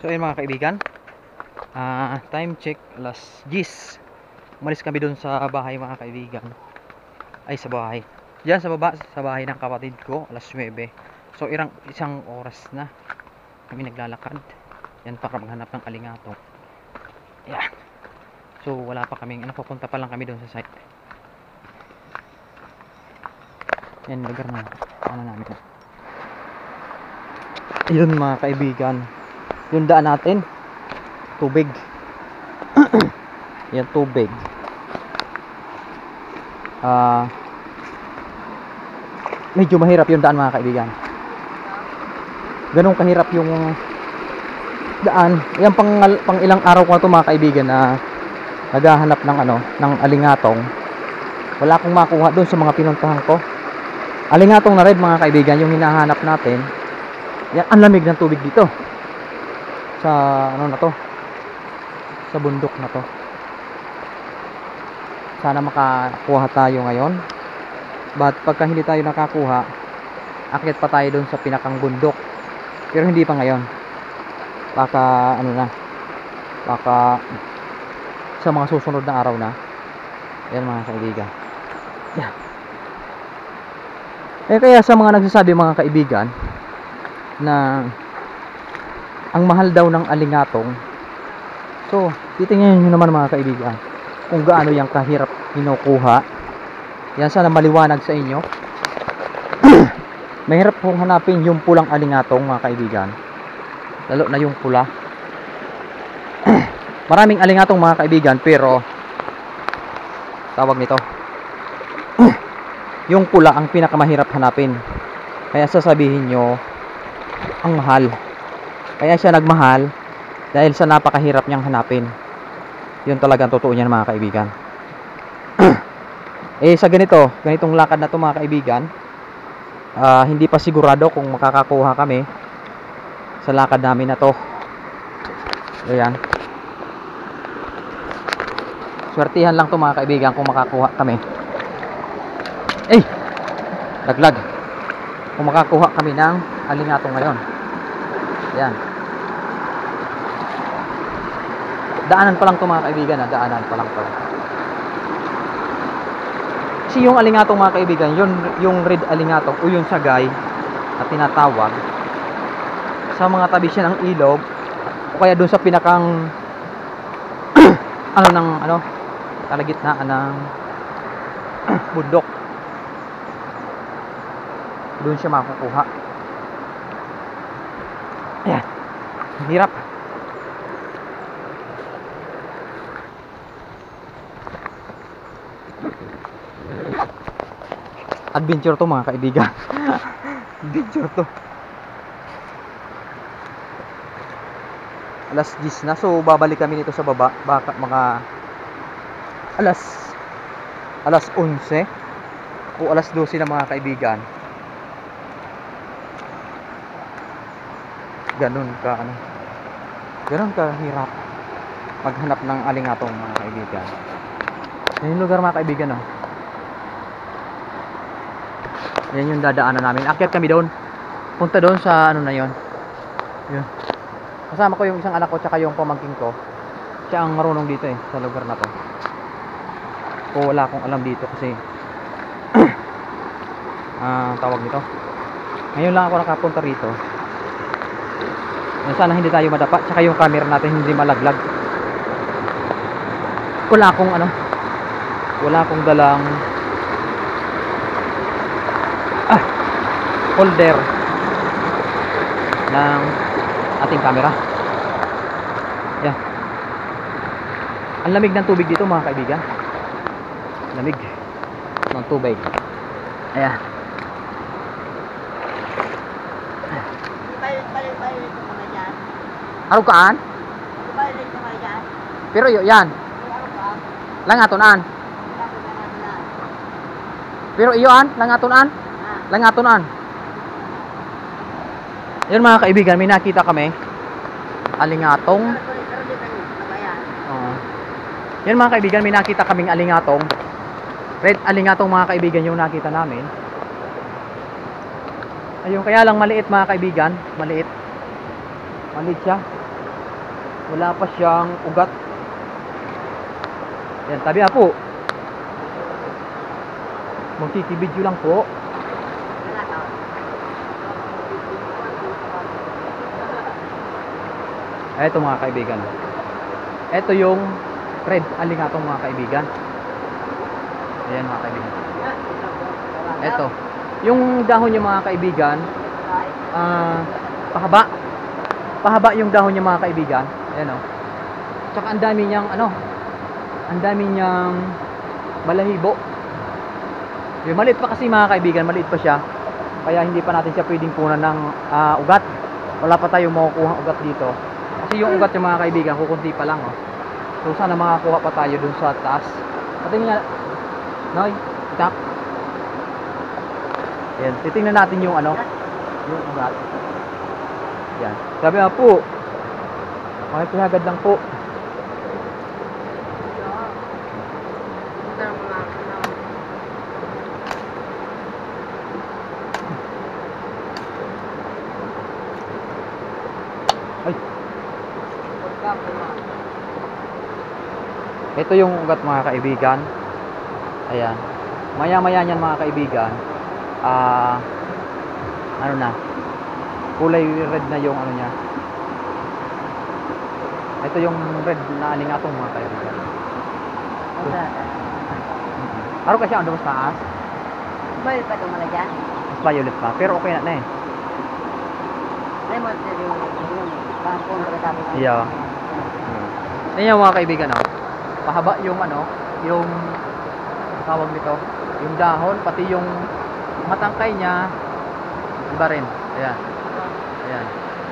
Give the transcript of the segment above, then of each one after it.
So ayun mga kaibigan, time check alas 10. Umalis kami dun sa bahay mga kaibigan. Ay sa bahay, diyan sa baba, sa bahay ng kapatid ko, alas 9. So isang oras na kami naglalakad. Yan para maghanap ng alingatong. Yeah. So wala pa kaming papunta pa lang kami dun sa site. Yan lugar na namin. Ayun mga kaibigan, yung daan natin tubig. Yan tubig. Medyo mahirap yung daan mga kaibigan. Ganun kahirap yung daan. Yan pang ilang araw ko na to mga kaibigan na naghahanap ng ng alingatong. Wala akong makuha doon sa mga pinuntahan ko. Alingatong na red mga kaibigan yung hinahanap natin. Yan, ang lamig ng tubig dito. Sa na to? Sa bundok na to. Sana makakuha tayo ngayon. But pagka hindi tayo nakakuha, akyat pa tayo doon sa pinakang bundok. Pero hindi pa ngayon. Baka baka sa mga susunod na araw na. Yan mga kaibigan. Yeah. Kaya sa mga nagsasabi mga kaibigan na ang mahal daw ng alingatong, so titingnan nyo naman mga kaibigan kung gaano yung kahirap kinukuha. Yan, sana maliwanag sa inyo. Mahirap pong hanapin yung pulang alingatong mga kaibigan, lalo na yung pula. Maraming alingatong mga kaibigan, pero tawag nito yung pula ang pinakamahirap hanapin. Kaya sasabihin nyo ang mahal. Kaya siya nagmahal dahil sa napakahirap niyang hanapin. Yun talagang totoo niyan mga kaibigan. Sa ganitong lakad na to mga kaibigan, hindi pa sigurado kung makakakuha kami sa lakad namin na to. Ayan, swertihan lang to mga kaibigan kung makakuha kami. Laglag. Kung makakuha kami ng alingatong ngayon. Ayan, daanan pa lang to mga kaibigan, daanan pa lang to. Kasi yung alingatong mga kaibigan, yung red alingatong o yung sagay na tinatawag, sa mga tabi siya ng ilog o kaya doon sa pinakang kalagitnaan ng bundok, doon siya makukuha. Ayan, hirap. Adventure to mga kaibigan. Adventure to. Alas 10 na, so babalik kami dito sa baba baka mga alas 11 o alas 12 na mga kaibigan. Ganun ka hirap maghanap ng alingatong mga kaibigan. Yan yung lugar mga kaibigan, yan yung dadaanan namin. Akyat kami doon, punta doon sa na yon. Yun, kasama ko yung isang anak ko tsaka yung pamangkin ko. Siya ang marunong dito sa lugar na to. Wala akong alam dito kasi tawag nito, ngayon lang ako nakapunta rito. Sana hindi tayo madapa, tsaka yung camera natin hindi malaglag. Wala akong dalang holder ng ating camera. Yan, ang lamig ng tubig dito mga kaibigan. Lamig ng tubig. Ayan. Araw kaan? Pero yan langatonan. Pero iyon langatonan. Yun mga kaibigan, may nakita kami alingatong. Yan mga kaibigan, may nakita kaming alingatong. Red alingatong mga kaibigan yung nakita namin. Ayun, kaya lang maliit mga kaibigan, maliit siya. Wala pa siyang ugat. Yan, tabi na po. Magkikibidyo lang po. Eto mga kaibigan. Eto yung red alingatong mga kaibigan. Ayan mga kaibigan. Eto. Yung dahon niya mga kaibigan, pahaba. Pahaba yung dahon niya mga kaibigan. Ayan o. Tsaka ang dami niyang ang dami niyang balahibo. Yung maliit pa kasi mga kaibigan, maliit pa siya. Kaya hindi pa natin siya pwedeng punan ng ugat. Wala pa tayong makukuha ugat dito. Kasi yung ugat yung mga kaibigan, kukunti pa lang oh. So sana makakuha pa tayo dun sa taas. Patingin nga, Noy, tap. Yan, titingnan natin yung yung ugat. Yan. Sabi nga po, makipihagad lang po. Ay. Ito yung ugat mga kaibigan. Ayan. Maya-maya niyan mga kaibigan. Ano na? Kulay red na yung ano niya. Ito yung red na alingatong mga kaibigan. Araw kasi ang mas taas. Violet pa itong malagyan? Mas violet pa. Pero okay na eh. Lemon yung bangkong pagkatapos. Yeah. Yan yung mga kaibigan pahaba yung yung tawag nito, yung dahon, pati yung matangkay niya iba rin. Ayan. Ayan.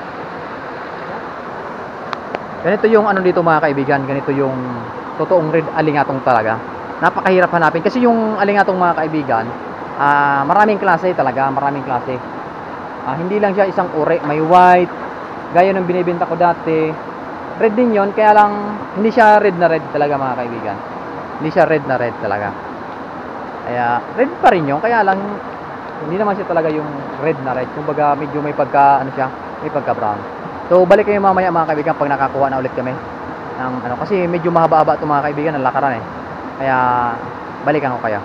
Ganito yung dito mga kaibigan, ganito yung totoong red alingatong talaga. Napakahirap hanapin kasi yung alingatong mga kaibigan, maraming klase talaga, maraming klase. Hindi lang siya isang uri, may white, gaya ng binibenta ko dati. Red din yon, kaya lang hindi siya red na red talaga mga kaibigan. Hindi siya red na red talaga. Kaya red pa rin yun, kaya lang hindi naman siya talaga yung red na red. Kumbaga medyo may pagka siya, may pagka brown. So balik kayo mamaya mga kaibigan pag nakakuha na ulit kami ng kasi medyo mahaba-haba ito mga kaibigan ng lakaran eh. Kaya balikan ko kayo.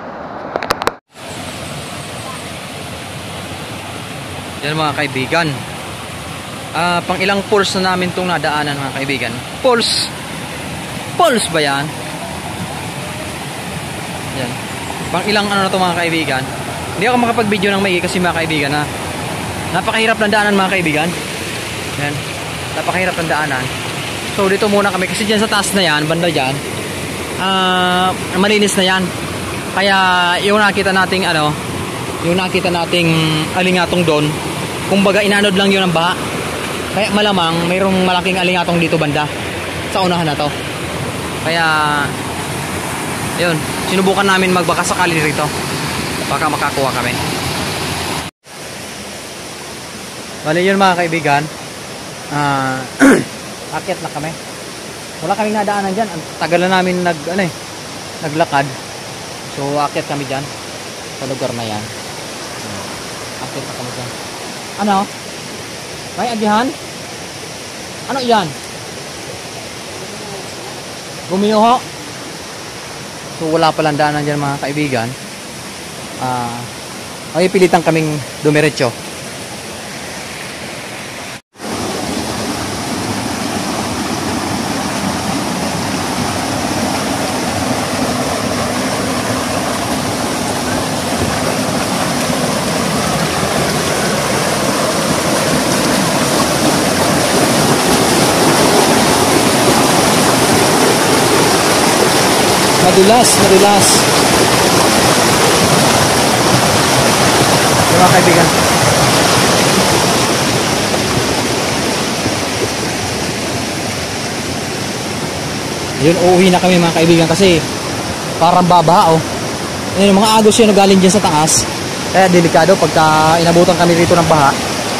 Yan mga kaibigan. Pang ilang pulse na namin itong nadaanan mga kaibigan. Pulse ba yan? Yan. Pang ilang na ito mga kaibigan. Hindi ako makapag-video ng maigi kasi mga kaibigan napakahirap ng daanan mga kaibigan. Yan. Napakahirap ng daanan. So dito muna kami kasi dyan sa taas na yan, banda dyan, malinis na yan. Kaya yung nakita nating yung nakita nating alingatong doon, kumbaga inanod lang yun ng baha. Kaya malamang mayroong malaking alingatong dito banda sa unahan na to. Kaya yun, sinubukan namin magbaka sakali rito. Baka makakuha kami. Bali yun mga kaibigan. Akit na kami. Wala kaming nadaanan dyan. Ang tagal na namin naglakad. So akit kami dyan sa lugar na yan. Akit na kami dyan. May agihan? Ano yan? Gumiho. So wala palang daanan dyan mga kaibigan. Ay pilitan kaming dumiretso. Madulas. Mga kaibigan. Yun, uuwi na kami mga kaibigan kasi parang babaha yung mga agos yun na galing dyan sa taas. Kaya delikado pagka inabutan kami rito ng baha.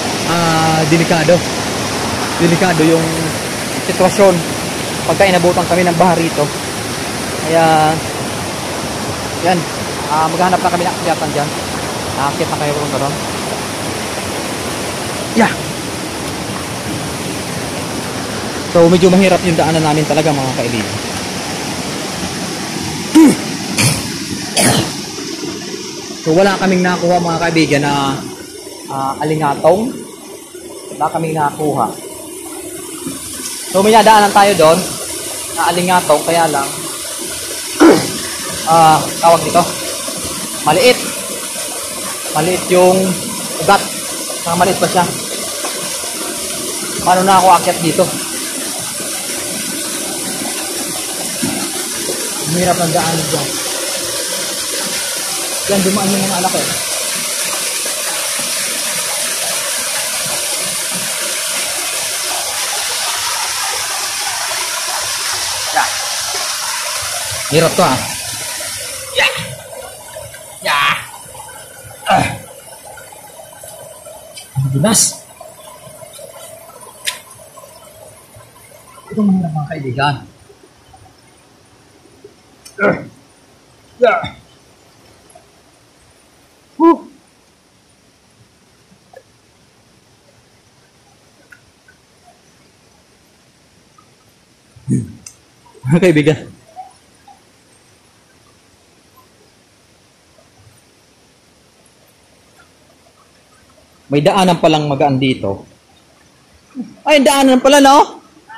Delikado yung sitwasyon pagka inabutan kami ng baha rito. Kaya yan, maghanap na kami ng akyatan dyan. Naakyat na kayo kung gano'n. Yeah. So medyo mahirap yung daanan namin talaga mga kaibigan. So wala kaming nakuha mga kaibigan na alingatong. Wala kaming nakuha. So may nadaanan tayo doon na alingatong, kaya lang tawag dito, maliit yung ugat, saka maliit pa siya. Paano na ako aakyat dito? Mahirap ang daan dyan. Yan, dumaan yung mga anak eh. Yeah. Hirap to ah. Yeah. Yeah. Dunas. Itong mahirap mga kaibigan. Yeah. Mga kaibigan, may daanan palang magaan dito. Ay, daanan pala, no?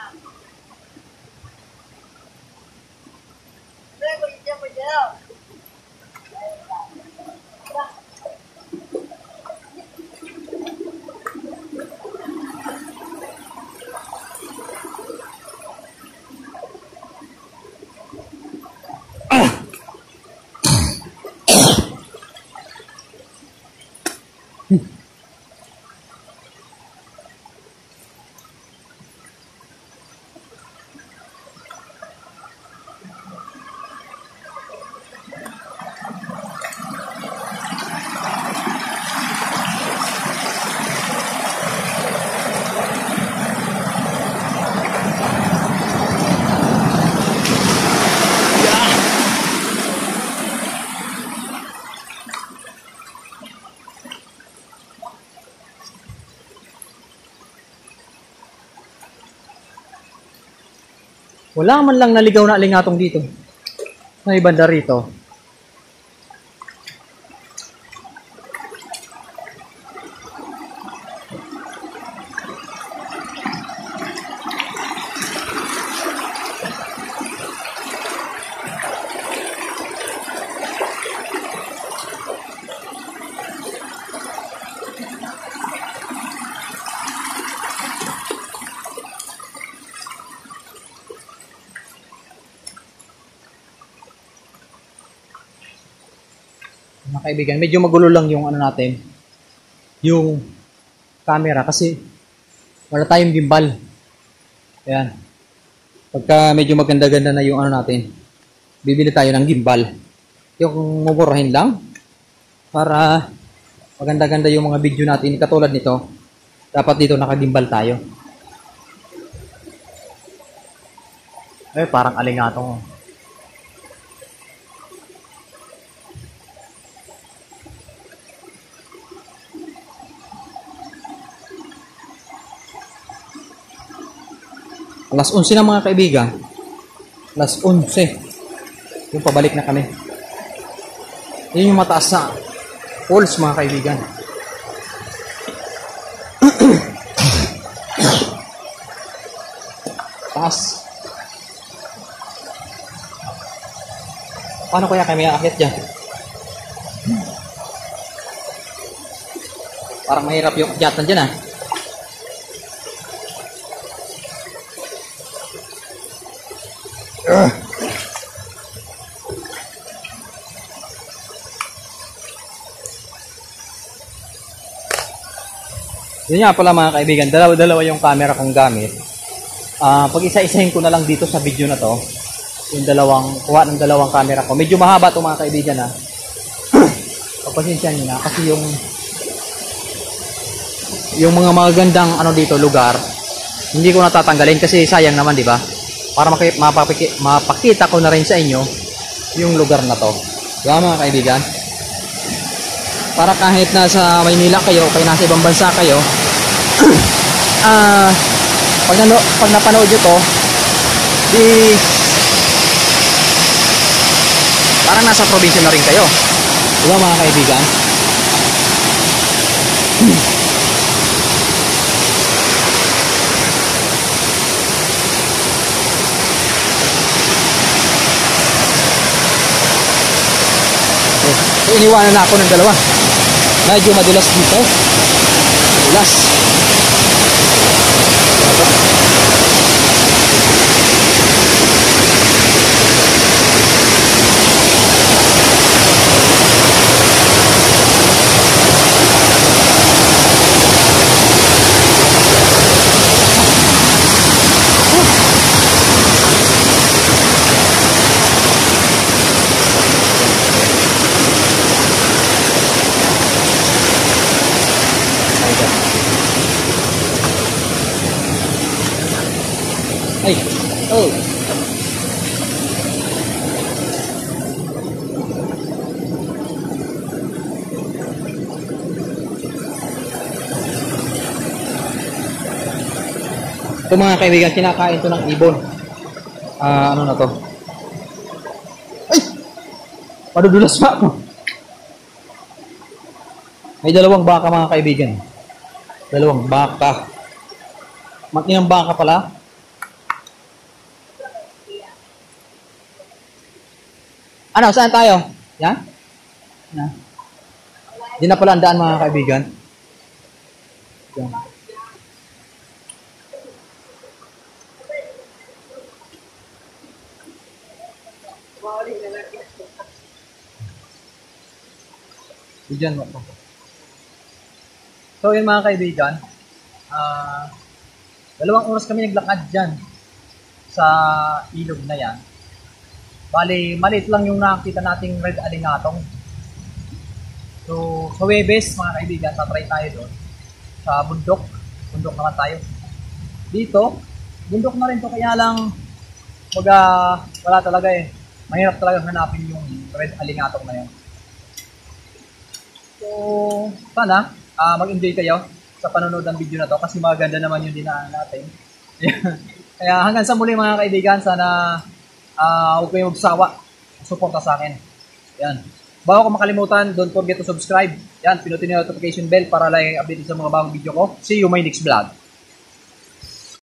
Wala man lang naligaw na alingatong dito. May banda rito. Mga kaibigan, medyo magulo lang yung ano natin, yung camera kasi wala tayong gimbal. Ayan. Pagka medyo maganda-ganda na yung ano natin, bibili tayo ng gimbal. Yung mumurahin lang para maganda-ganda yung mga video natin. Katulad nito, dapat dito nakagimbal tayo. Eh, parang alingatong. Alas 11 na mga kaibigan. Alas 11. Yung pabalik na kami. Yun yung mataas na falls mga kaibigan. Taas. Paano kaya kami aakyat dyan? Parang mahirap yung akyatan dyan ah. Yun nga pala mga kaibigan, dalawa-dalawa yung camera kong gamit. Pag isa-isahin ko na lang dito sa video na to, yung kuha ng dalawang camera ko. Medyo mahaba to mga kaibigan ha. Pagpasensyahan nyo na kasi yung mga magagandang ano dito lugar, hindi ko natatanggalin kasi sayang naman, di ba? Para mapakita ko na rin sa inyo yung lugar na to. Diba mga kaibigan? Para kahit nasa Maynila kayo, kaya nasa ibang bansa kayo, pag napanood nyo to, di parang nasa probinsya na rin kayo. Diba mga kaibigan? So, iniwanan na ako ng dalawa. Medyo madulas dito. Madulas. Ay, oh. Ito mga kaibigan, kinakain to ng ibon. Ano na to? Ay! Madudulas pa ako. May dalawang baka mga kaibigan. Dalawang baka. Matinang baka pala. Ano, saan tayo? Yan? Yan. Di na pala ang daan mga kaibigan. Yan. Diyan mo. So yun mga kaibigan, 2 oras kami naglakad dyan sa ilog na yan. Bali, maliit lang yung nakita nating red alingatong. So, sa Webes, mga kaibigan, tatry tayo doon. Sa bundok. Bundok naman tayo. Dito, bundok na rin to, kaya lang wala talaga eh. Mahirap talaga hanapin yung red alingatong na yan. So, sana mag-enjoy kayo sa panonood ng video na to kasi maganda naman yung dinaan natin. Kaya hanggang sa muli mga kaibigan, sana huwag kayong magsawa. Suporta sa akin. Yan. Bago ko makalimutan, don't forget to subscribe. Yan, pinutin yung notification bell para lang update sa mga bagong video ko. See you my next vlog.